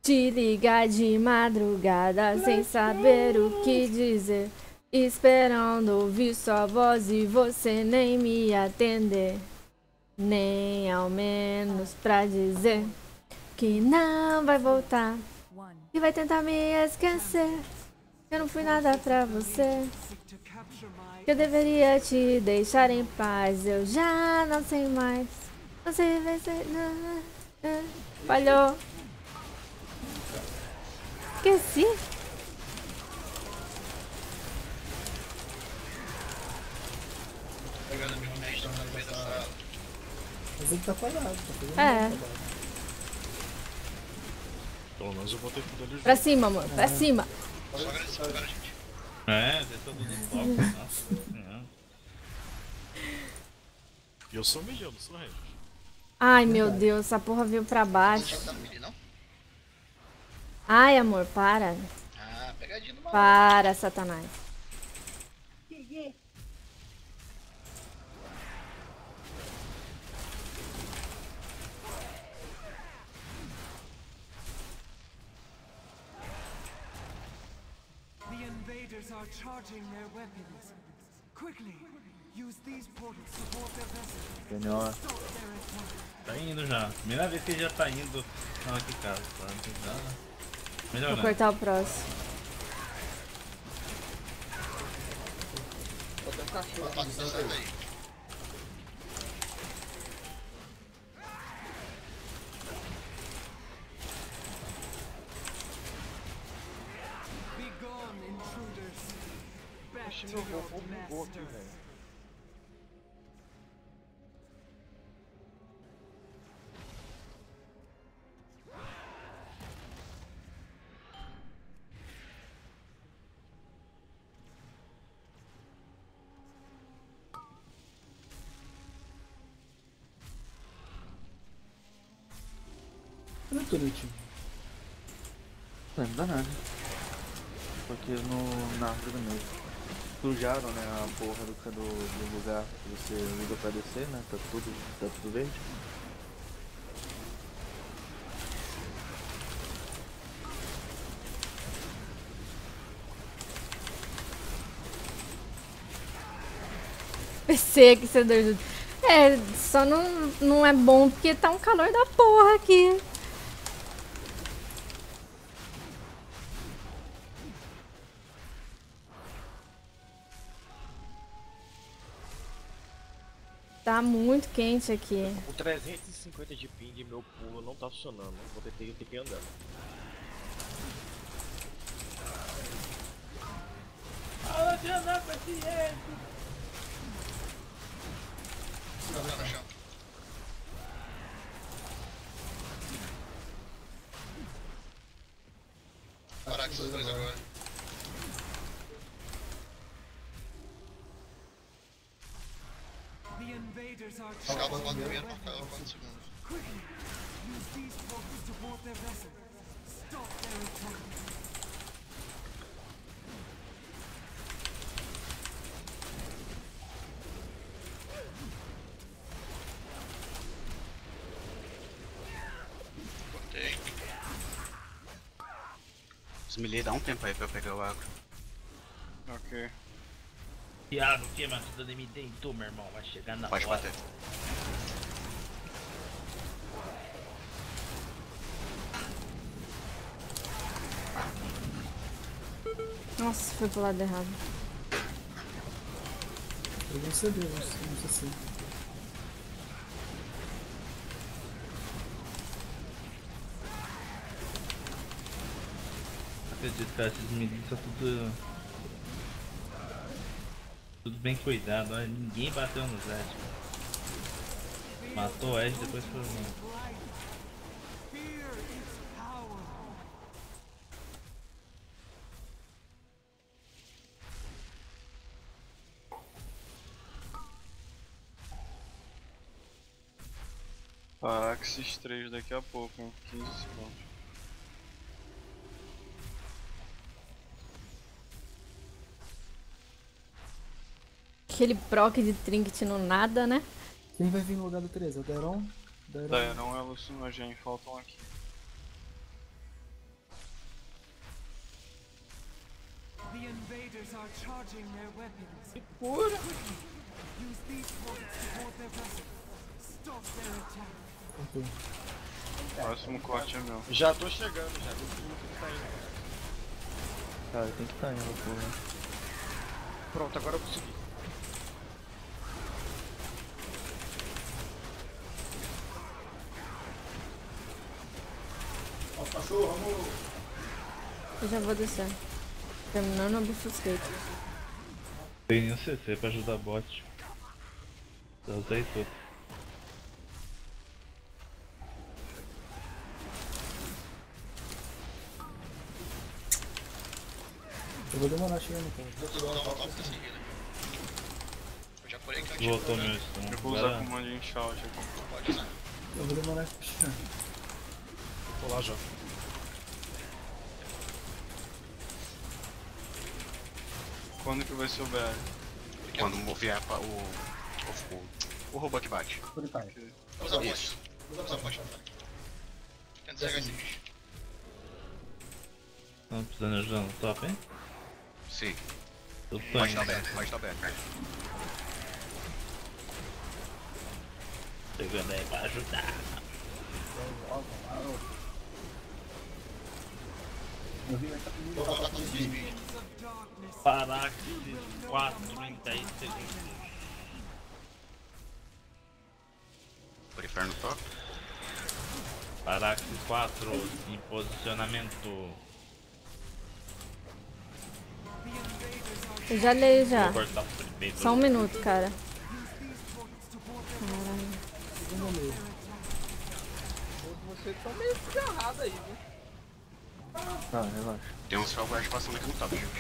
Te ligar de madrugada sem saber o que dizer, esperando ouvir sua voz e você nem me atender, nem ao menos pra dizer que não vai voltar, que vai tentar me esquecer. Eu não fui nada pra você, que eu deveria te deixar em paz. Eu já não sei mais, não sei vencer. Falhou. Esqueci. Pegando meu mestre no meio da sala. Mas ele tá parado, tá fazendo É. Pelo menos eu botei tudo ali junto. Pra cima, amor, pra cima. Só agradecer agora, gente. É, deixa tudo no top. Nossa. E eu sou mediano, sou rei. Ai, meu Deus, essa porra veio pra Você baixo. já tá no mid, não? Ai, amor, para. Ah, pegadinha do maluco. Para, Satanás. The invaders are charging their weapons. Quickly, use these portals to board their vessels. Melhor. Stop their attack. Tá indo já. Primeira vez que ele já tá indo. Não, aqui casa, tá? Não tem nada. Melhor Vou não. cortar o próximo. Bota um cachorro Passa essa seta aí. Be gone, intruders. Back to your master. Não tô no time. Não dá nada. Porque na árvore mesmo. Sujaram, né, a porra do lugar que você usa pra descer, né? Tá tudo verde. PC que você doido. É, só não é bom porque tá um calor da porra aqui. Tá muito quente aqui. O 350 de ping meu pulo não tá funcionando, vou ter que ir andando. Tá no chão. Parar com esses dois agora. The invaders are Acaba charging o their primeiro, weapons. marcar 4 segundos. Quickly, use these portals to board their vessels. Stop their attack. Cortei. Os melee dá um tempo aí pra eu pegar o agro. Ok. Thiago, que mais? Tu me deitou, meu irmão. Vai chegar na Pode hora. bater. Nossa, foi pro lado errado. Eu vou ceder, não sei se. Acredito que esses meninos tá tudo bem cuidado. Olha, ninguém bateu no Zed. Matou o Edge, depois foi o... Fear is power. Parar com esses três daqui a pouco, hein? 15 segundos. Aquele proc de trinket no nada, né? Quem vai vir no lugar do 13? É o Daeron? Daeron, Elucin e Nogen faltam aqui. invaders are charging their weapons. Pura! Use these portals to board their vessel. Stop their attack. Cortou. Próximo corte é meu. Já tô chegando, já. Tô saindo. Cara, tem que estar indo, porra. Pronto, agora eu consegui. Eu já vou descer. Terminando o Bifuscate. Tem nenhum CC pra ajudar bot. Já usei tudo. Eu vou demorar chegando, cara. Eu vou dar uma top desse healer. Eu já colei aqui Voltou meu stun. Eu vou usar comando em shout aqui. Pode usar. Eu vou demorar chegando. Vou lá já. Quando que vai ser o BR? Quando vier o robô que bate. Usa bot. Isso. Usa bot. Tenta cegar esse bicho. Não precisando de ajuda no top, hein? Sim. Eu tô Pode indo. estar aberto, pode estar aberto. Chegando aí pra ajudar. Vou voltar todos os bichos. Paraxis 4 em 10 segundos. Por inferno top. Paraxis 4 em posicionamento. Eu já leio já. Vou cortar primeiro. Só um minuto, cara. Você tá meio desgarrado aí, viu? Tá, relaxa. Tem uns Felguard passando aqui no top, gente.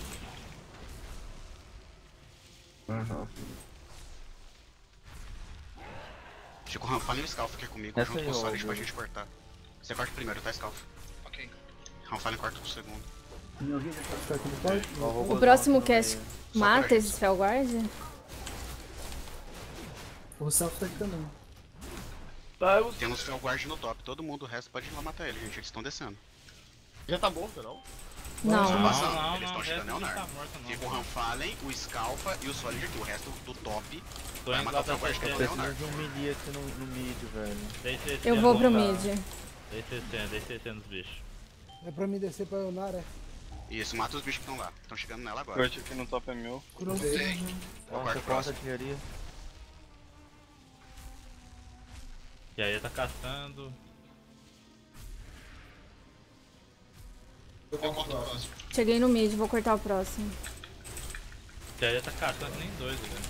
Aham. Fica o Ranfale e o Scalf aqui comigo, Essa junto aí, com o ó, Solid pra viu? gente cortar. Você corta primeiro, tá, Scalf? Ok. Ranfale corta pro segundo. Ficar aqui no quarto? O próximo cast mata esses Felguard? O Self tá aqui também. Tá, eu... Temos Felguard no top, todo mundo, o resto pode ir lá matar ele, gente, eles estão descendo. Já tá morto, não? Não. Estão Não, passando, não, eles não, estão chegando não ao Nar. tá morto não. Fica o Ranfalen, o Scalfa e o Solid aqui, o resto do top Tô vai indo matar lá o pra Felguard que é o CC. Leonar. Preciso de um melee aqui no mid, velho. Deixa esse Eu vou pro voltar. mid. Deixa esse nos bichos. É pra mim descer pra Leonara, é? Isso, mata os bichos que estão lá, estão chegando nela O agora. corte aqui no top é meu. Curou Tem. É o Nossa, quarto quarta próximo. artilharia. E aí tá caçando. Eu corto o próximo. Cheguei no mid, vou cortar o próximo. E aí tá caçando nem dois, velho.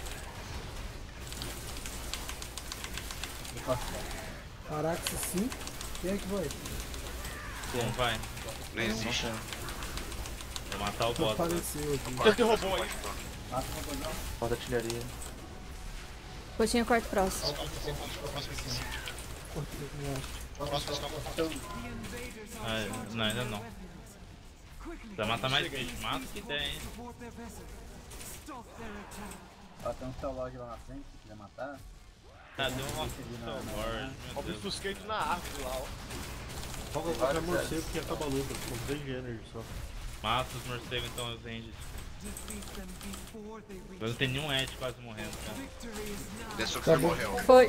Araxi sim. Quem é que vai? Não vai. Não existe. Vou matar o Então boss. Né? faleceu aqui. Quarto, robô aí. quarto. Quarta artilharia. Coxinha, corta o próximo. O próximo aqui sim. Cortei aqui embaixo. O próximo é o Ah, não, ainda não. Vai matar mais bicho, mata que tem, hein? Board their vessel. Stop their attack. Ó, tem um Celog lá na frente, se quiser matar. Ah, deu uma Celord, Ó, meu o Deus. Bifuscate na árvore lá, ó. Vamos colocar morcego que acaba a luta, com 3 de energy só. Mata os morcegos então, os ranges. Defeat them before they reach. Eu não tenho nenhum edge quase morrendo, cara. Victory is now. Destructor morreu. Foi.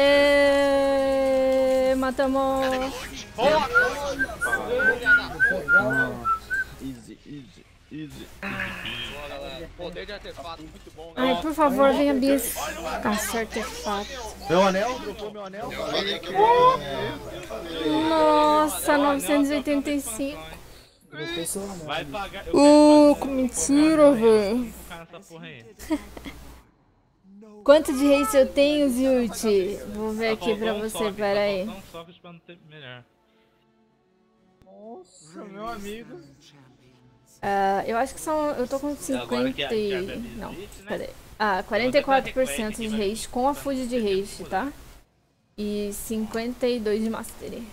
Matamos. Easy, easy, easy. Boa, galera. Poder de artefato, muito bom, né? Ai, por favor, venha bis. Caça artefato. Meu anel, dropou meu anel. Eu falei que eu vou. Nossa, 985. Dropou seu anel. Vai pagar. Que mentira, velho. Ficar nessa porra aí. Quanto de haste eu tenho, Zilt? Vou ver aqui pra Faltou um você, socket, pera aí. Só faltou um socket pra não ter melhor. Nossa, meu amigo. Eu acho que são. Eu tô com 50 e. Não, cadê? 44% de haste com a food de haste, tá? E 52 de mastery.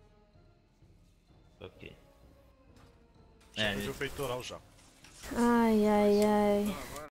Ok. Já fez o peitoral já. Ai, ai, ai.